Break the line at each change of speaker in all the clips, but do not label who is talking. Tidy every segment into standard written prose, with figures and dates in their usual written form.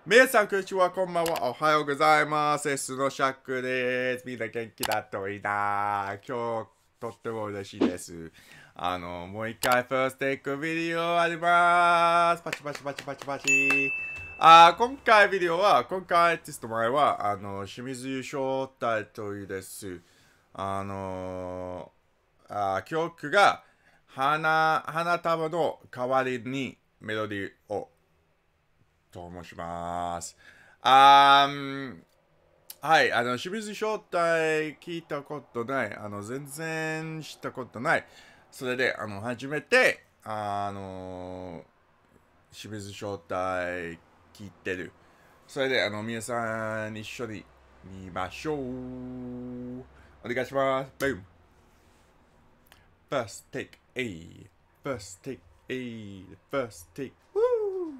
皆さん、こんにちは、こんばんは、おはようございます。S のシャックです。みんな元気だといいな。今日、とっても嬉しいです。もう一回、ファーストテイクビデオあります。パチパチパチパチパチ。今回ビデオは、今回アーティスト前は、清水優勝タイトルです。曲が、花束の代わりにメロディーをと申します。はい、清水招待聞いたことない。全然知ったことない。それで、初めて、清水招待聞いてる。それで、皆さん一緒に見ましょう。お願いします。Boom! First take A. First take A. First take. Woo!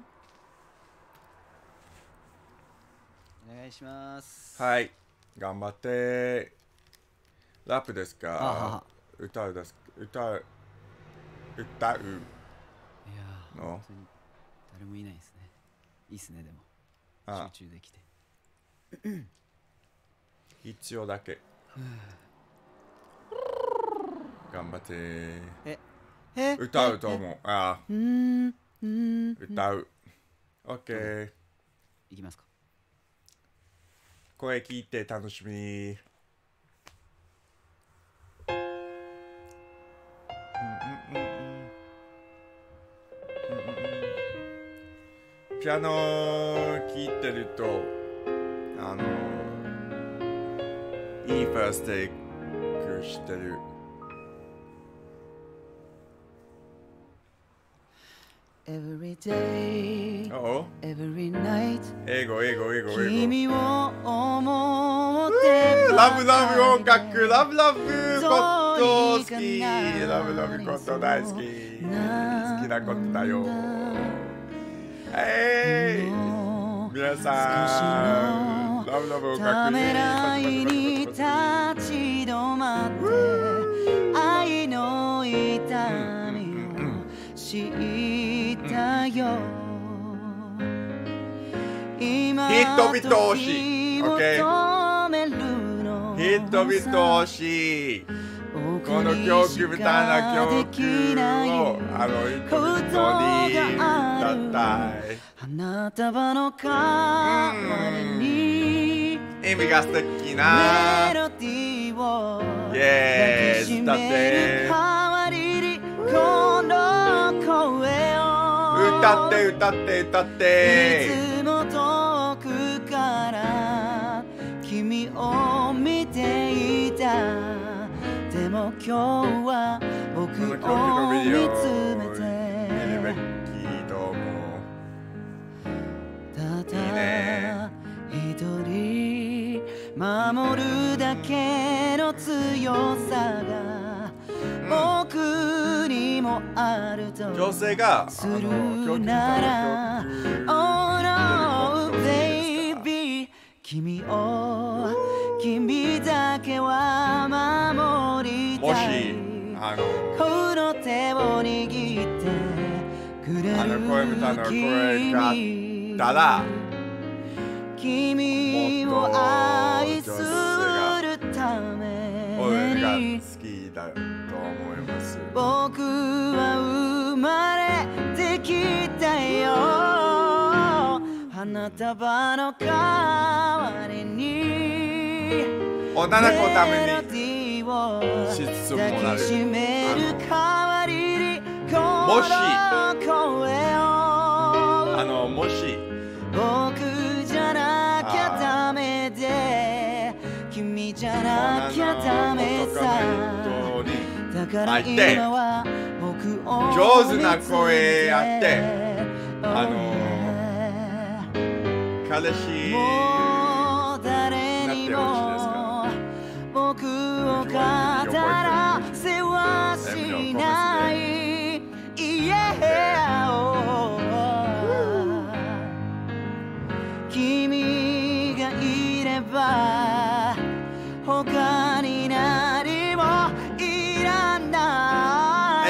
お願いします。
はい、頑張って。ラップですか？歌う。
いやー、
の
本当に誰もいないですね。いいっすね、でも。集中できて。
必要だけ。頑張って。歌うと思う。歌う。OK。
いきますか。
声聞いて楽しみ。ピアノ聴いてるといいファーストテイクしてる。
Every day, every night
英語
君を思って
ラブ音楽ラブこと好きラブこと大好き好きなことだよ。皆さんラブ音楽
に立ち止まって愛の痛みを知ったよ。今
人々欲しい OK 人々欲しい。この曲みたいな曲を人々に歌いたい。
花束の代わりに
意味が素敵な
メロディーを
イエーイ。
抱きしめる代わりにこの声を
歌って
いつも遠くから君を見ていた。でも今日は僕を見つめてただ一人守るだけの強さが僕にもあると
女性が
するなら Oh no baby 君だけは守りたい。この手を握ってくれる
君だら
君を愛するために
好きだと思います。
僕は生まれてきたよ。花束の代わりに
女の子のために
メロディーを
質問もなる。
抱きしめる代わりにこ
もし
の声を
もし
僕じゃなきゃダメで君じゃなきゃダメさ。だから今は僕を
上手な声やって彼氏
もう誰にも僕を語らせはしない。君がいれば他に何もいらない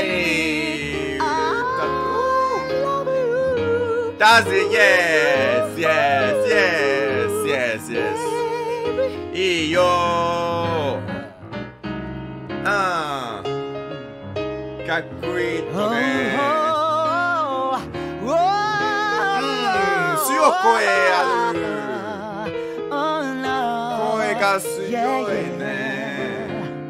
。I love you.
Does it? Yes. いいよかっこいいとね強い声ある声が強いね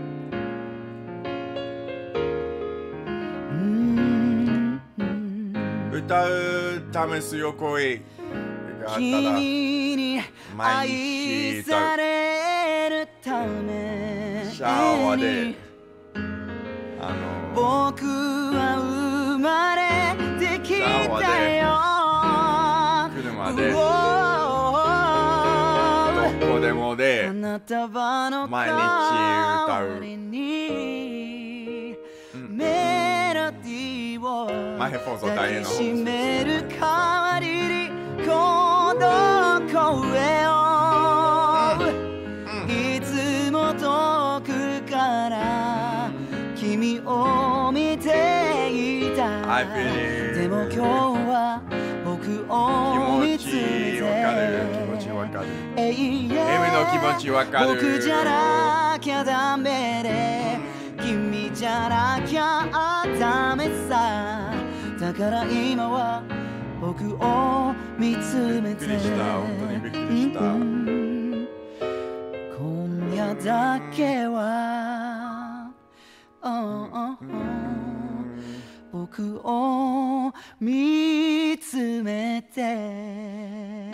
歌うため強い声があったら毎日歌うシャワーで
僕は生まれてきたよ
車でどこでもで毎日歌う
メロディーを抱きしめる代わりにこの声をいつも遠くから君を見ていたでも今日は僕を見つめて永遠僕じゃなきゃダメで君じゃなきゃダメさだから今は僕を見つめて今夜だけは僕を見つめて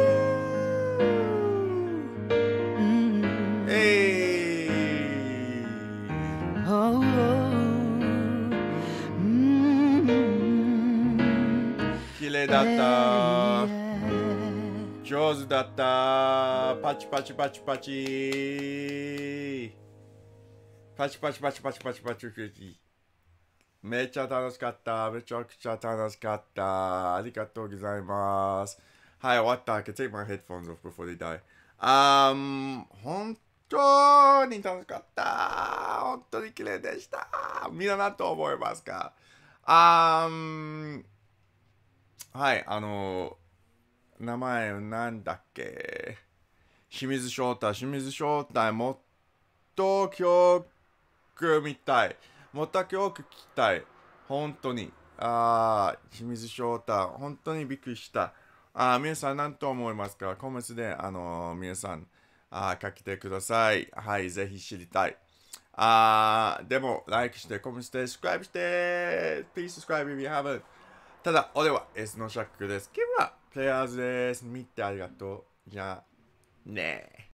綺麗だった上手だったパチパチパチパチパチパチパチパチパチパチパチめっちゃ楽しかっためちゃくちゃ楽しかったありがとうございますはい終わった I can take my headphones off before they die 本当に楽しかった本当に綺麗でしたみんな何と思いますかはい名前なんだっけ清水翔太もっと曲見たいもっと曲聞きたい本当に清水翔太本当にびっくりした皆さん何と思いますかコメントで皆さん書けてくださいはいぜひ知りたいでも like してコメントして subscribe して Please subscribe if you haven'tただ俺は S のシャックです今日はプレイヤーズです見てありがとうじゃあね